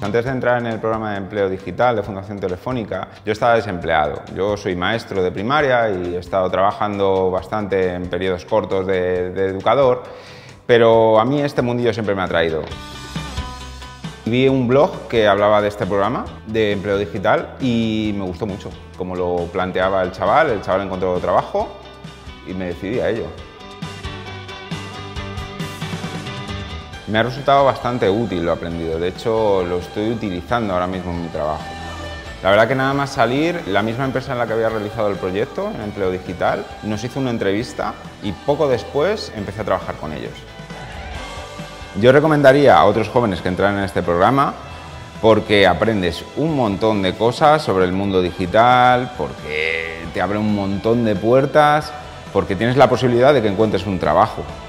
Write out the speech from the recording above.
Antes de entrar en el programa de empleo digital de Fundación Telefónica, yo estaba desempleado. Yo soy maestro de primaria y he estado trabajando bastante en periodos cortos de educador, pero a mí este mundillo siempre me ha atraído. Vi un blog que hablaba de este programa de empleo digital y me gustó mucho como lo planteaba el chaval encontró trabajo y me decidí a ello. Me ha resultado bastante útil lo aprendido, de hecho lo estoy utilizando ahora mismo en mi trabajo. La verdad que nada más salir, la misma empresa en la que había realizado el proyecto, en empleo digital, nos hizo una entrevista y poco después empecé a trabajar con ellos. Yo recomendaría a otros jóvenes que entraran en este programa porque aprendes un montón de cosas sobre el mundo digital, porque te abre un montón de puertas, porque tienes la posibilidad de que encuentres un trabajo.